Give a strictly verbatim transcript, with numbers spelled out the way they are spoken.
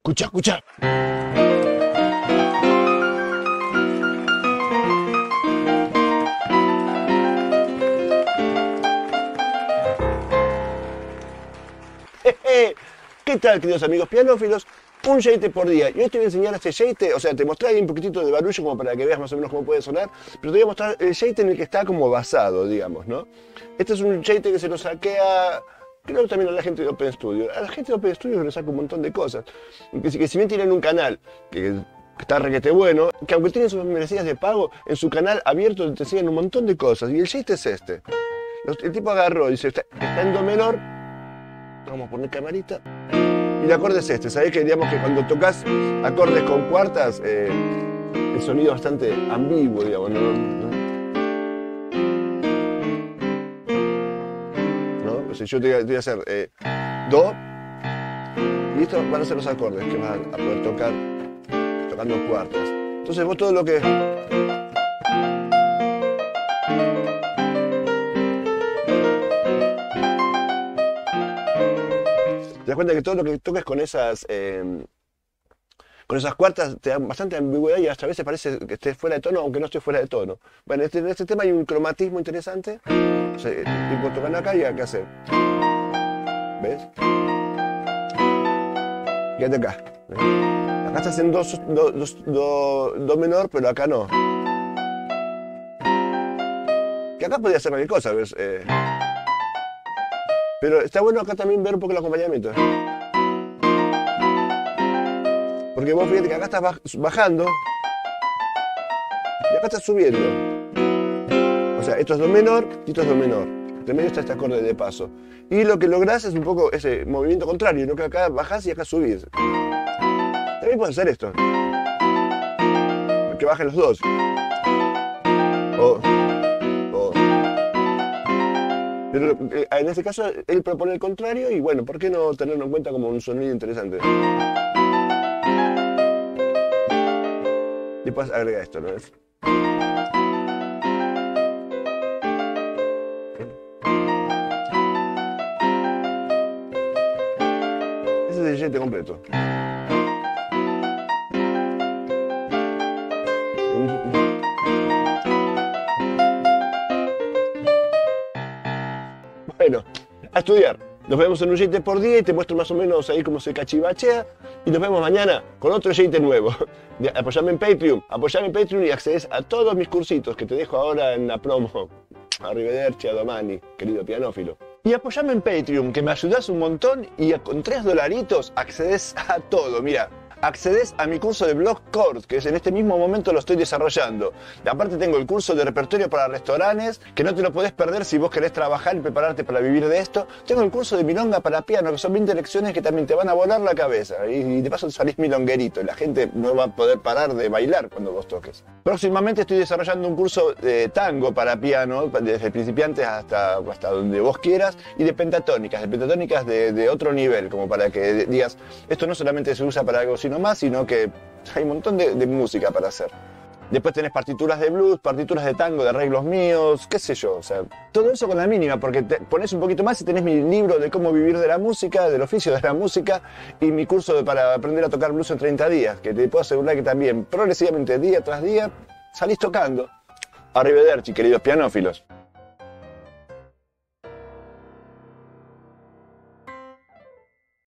Escucha, escucha. ¿Qué tal, queridos amigos pianófilos? Un yeite por día. Y hoy te voy a enseñar este yeite, o sea, te mostré ahí un poquitito de barullo como para que veas más o menos cómo puede sonar, pero te voy a mostrar el yeite en el que está como basado, digamos, ¿no? Este es un yeite que se lo saqué a... creo que también a la gente de Open Studio. A la gente de Open Studio le saca un montón de cosas. Que, que si bien tienen un canal que está requete bueno, que aunque tienen sus membresías de pago, en su canal abierto te enseñan un montón de cosas. Y el yeite es este. El tipo agarró y dice, está, está en do menor. Vamos a poner camarita. Y el acorde es este. Sabés que digamos que cuando tocas acordes con cuartas, eh, el sonido es bastante ambiguo, digamos, ¿no? ¿No? ¿No? O sea, yo te voy a, te voy a hacer eh, do, y estos van a ser los acordes que vas a poder tocar tocando cuartas. Entonces vos todo lo que... te das cuenta que todo lo que toques con esas, eh, con esas cuartas te da bastante ambigüedad y hasta a veces parece que estés fuera de tono, aunque no estés fuera de tono. Bueno, este, en este tema hay un cromatismo interesante. O sea, tipo tocando acá y acá hacer. ¿Ves? Fíjate acá. ¿Ves? Acá estás en do, do, do, do, do menor, pero acá no. Que acá podría ser cualquier cosa, ¿ves? Eh, Pero está bueno acá también ver un poco el acompañamiento. Porque vos fíjate que acá estás bajando y acá estás subiendo. O sea, esto es do menor y esto es do menor. Entre medio está este acorde de paso. Y lo que lográs es un poco ese movimiento contrario, ¿no? Que acá bajás y acá subís. También puedes hacer esto. Que bajen los dos. O... Pero en este caso él propone el contrario y bueno, ¿por qué no tenerlo en cuenta como un sonido interesante? Y después agrega esto, ¿no es? Ese es el yeite completo. Bueno, a estudiar. Nos vemos en un yeite por día y te muestro más o menos ahí cómo se cachivachea. Y nos vemos mañana con otro yeite nuevo. Apoyame en Patreon, apoyame en Patreon y accedes a todos mis cursitos que te dejo ahora en la promo. Arrivederci a domani, querido pianófilo. Y apoyame en Patreon, que me ayudas un montón y con tres dolaritos accedes a todo. Mira, accedes a mi curso de blog chords, que es en este mismo momento lo estoy desarrollando. Y aparte tengo el curso de repertorio para restaurantes, que no te lo podés perder si vos querés trabajar y prepararte para vivir de esto. Tengo el curso de milonga para piano, que son veinte lecciones que también te van a volar la cabeza. Y, y de paso salís milonguerito, y la gente no va a poder parar de bailar cuando vos toques. Próximamente estoy desarrollando un curso de tango para piano, desde principiantes hasta, hasta donde vos quieras, y de pentatónicas, de pentatónicas de, de otro nivel, como para que digas, esto no solamente se usa para algo no más, sino que hay un montón de, de música para hacer. Después tenés partituras de blues, partituras de tango, de arreglos míos, qué sé yo, o sea, todo eso con la mínima, porque te pones un poquito más y tenés mi libro de cómo vivir de la música, del oficio de la música, y mi curso de, para aprender a tocar blues en treinta días, que te puedo asegurar que también, progresivamente, día tras día, salís tocando. Arrivederci, queridos pianófilos.